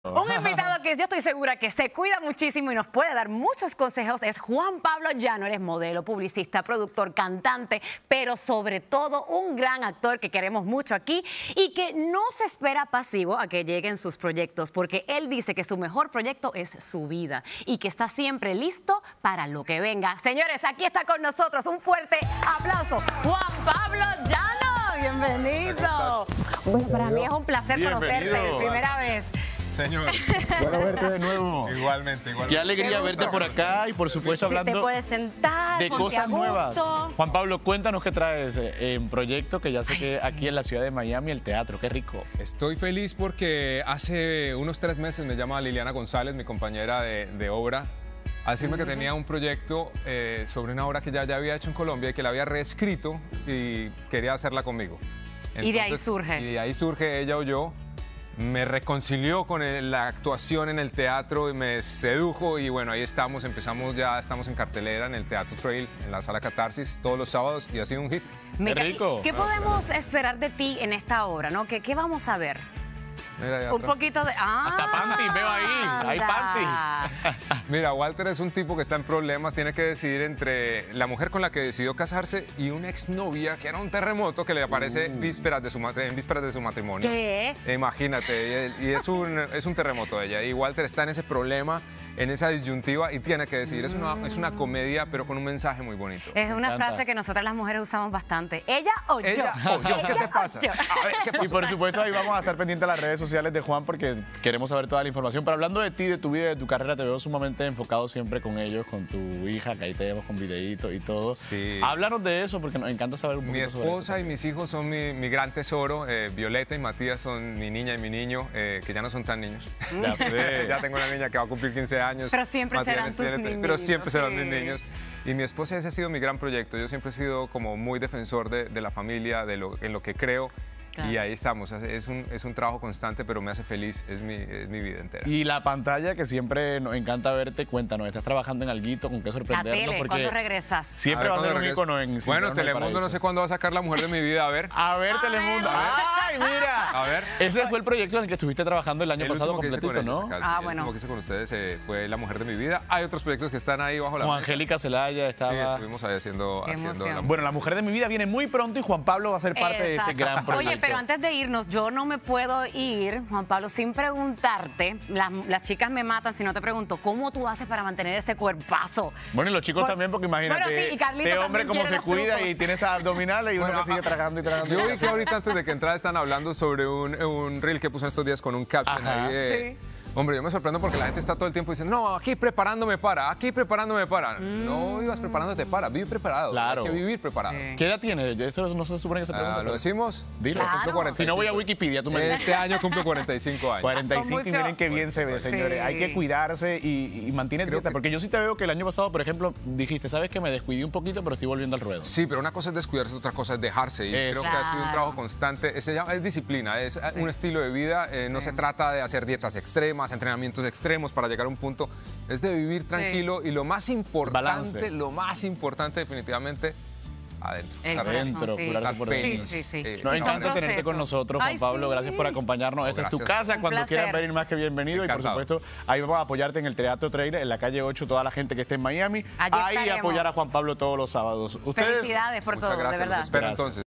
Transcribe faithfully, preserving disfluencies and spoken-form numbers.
Un invitado que yo estoy segura que se cuida muchísimo y nos puede dar muchos consejos es Juan Pablo Llano. Él es modelo, publicista, productor, cantante, pero sobre todo un gran actor que queremos mucho aquí y que no se espera pasivo a que lleguen sus proyectos, porque él dice que su mejor proyecto es su vida y que está siempre listo para lo que venga. Señores, aquí está con nosotros un fuerte aplauso, Juan Pablo Llano. Bienvenido. Bueno, para mí es un placer Bienvenido. conocerte, primera vez. Señor. Bueno verte de nuevo. Igualmente, igualmente. Qué alegría verte por acá y por supuesto Te hablando puedes sentar, de ponte cosas a gusto. nuevas. Juan Pablo, cuéntanos qué traes en proyecto, que ya sé Ay, que sí. aquí en la ciudad de Miami el teatro, qué rico. Estoy feliz porque hace unos tres meses me llama Liliana González, mi compañera de, de obra, a decirme que tenía un proyecto eh, sobre una obra que ya, ya había hecho en Colombia y que la había reescrito y quería hacerla conmigo. Y de ahí Entonces, surge. Y de ahí surge ella o yo. Me reconcilió con el- la actuación en el teatro y me sedujo y bueno, ahí estamos, empezamos ya, estamos en cartelera en el Teatro Trail, en la Sala Catarsis, todos los sábados y ha sido un hit. Mira, rico. ¿qué podemos esperar de ti en esta obra, no? ¿Qué, qué vamos a ver? Mira, ya Un atrás. poquito de... ¡Ah! Hasta panty, veo ahí, hay anda. Mira, Walter es un tipo que está en problemas, tiene que decidir entre la mujer con la que decidió casarse y una exnovia que era un terremoto que le aparece vísperas de su, matri- en vísperas de su matrimonio. ¿Qué? Imagínate, y, y es, un, es un terremoto ella. Y Walter está en ese problema, en esa disyuntiva y tiene que decidir. Es una, es una comedia, pero con un mensaje muy bonito. Es una encanta. frase que nosotras las mujeres usamos bastante. ¿Ella o yo? Ella o yo, ¿qué Ella te o pasa? yo. A ver, ¿qué Y pasó? por supuesto ahí vamos a estar pendientes de las redes sociales de Juan porque queremos saber toda la información. Pero hablando de ti, de tu vida, de tu carrera, te veo sumamente enfocado siempre con ellos, con tu hija, que ahí te vemos con videitos y todo. Sí. Háblanos de eso porque nos encanta saber un Mi poquito sobre eso. esposa y mis hijos son mi, mi gran tesoro. Eh, Violeta y Matías son mi niña y mi niño, eh, que ya no son tan niños. Ya sé. Ya tengo una niña que va a cumplir quince años. Pero siempre serán tus tiene- niñitos, Pero siempre serán sí. mis niños. Y mi esposa, ese ha sido mi gran proyecto. Yo siempre he sido como muy defensor de, de la familia, de lo, en lo que creo. Claro. Y ahí estamos. Es un, es un trabajo constante, pero me hace feliz. Es mi, es mi vida entera. Y la pantalla que siempre nos encanta verte, cuéntanos, ¿estás trabajando en alguito? ¿Con qué La sorprendernos? tele, Porque ¿cuándo regresas? siempre A ver, va a ser un ¿cuándo ícono en regreso? Bueno, Sinceramente el Telemundo no Paraíso. sé cuándo va a sacar La Mujer de mi Vida. A ver. A ver, Telemundo. ¡Ay, mira! A ver. Ese fue el proyecto en el que estuviste trabajando el año El pasado último que hice con completito, ellos ¿no? acá, sí, Ah, el bueno. último que hice con ustedes eh, fue La Mujer de mi Vida. Hay otros proyectos que están ahí bajo la Con mesa. Angélica Celaya estaba... Sí, estuvimos ahí haciendo, Qué haciendo emoción. la Bueno, La Mujer de mi Vida viene muy pronto y Juan Pablo va a ser parte de ese Exacto. gran proyecto. Oye, pero antes de irnos, yo no me puedo ir, Juan Pablo, sin preguntarte. Las, las chicas me matan si no te pregunto, ¿cómo tú haces para mantener ese cuerpazo? Bueno, y los chicos Por- también, porque imagínate, Bueno, sí, y Carlito este hombre también como quiere se los cuida trucos. y tiene esas abdominales y uno Bueno, que sigue ah, tragando y tragando. y Yo vi tragando. que ahorita antes de que entrara están hablando sobre un, un reel que puso en estos días con un caption Ajá. ahí de... Sí. Hombre, yo me sorprendo porque la gente está todo el tiempo diciendo, no, aquí preparándome para, aquí preparándome para. Mm. No ibas preparándote para, vive preparado. Claro. Hay que vivir preparado. Sí. ¿Qué edad tiene? Eso no se supone que se pregunta. Ah, pero- ¿Lo decimos? Dilo. Claro. Cumplo cuarenta y Si no voy a cinco. Wikipedia, tú me dices. Este año cumplo cuarenta y cinco años. cuarenta y cinco y Con mucho- miren qué bien se ve, señores. Sí. Hay que cuidarse y, y mantener Creo dieta. que- Porque yo sí te veo que el año pasado, por ejemplo, dijiste, ¿sabes qué? Me descuidé un poquito, pero estoy volviendo al ruedo. Sí, pero una cosa es descuidarse, otra cosa es dejarse. Y Eso. creo que ha sido un Claro. trabajo constante. Se llama- es disciplina, es un estilo de vida. eh, no se trata de hacer dietas extremas, entrenamientos extremos para llegar a un punto. Es de vivir tranquilo y lo más importante, Balance. lo más importante definitivamente, adentro. El Estar corazón, adentro, sí. curarse estar por feliz. dentro. Sí, sí, sí. Eh, Nos Es un encanta tenerte proceso. con nosotros, Juan Ay, Pablo. sí. Gracias por acompañarnos. Esta es tu gracias. casa. Un Cuando placer. quieras venir, más que bienvenido. Y por Encantado. supuesto, ahí vamos a apoyarte en el Teatro Trailer, en la calle ocho, toda la gente que esté en Miami. Allí Ahí estaremos. apoyar a Juan Pablo todos los sábados. Ustedes. Felicidades por Muchas todo, gracias. de Los verdad. espero Gracias. entonces.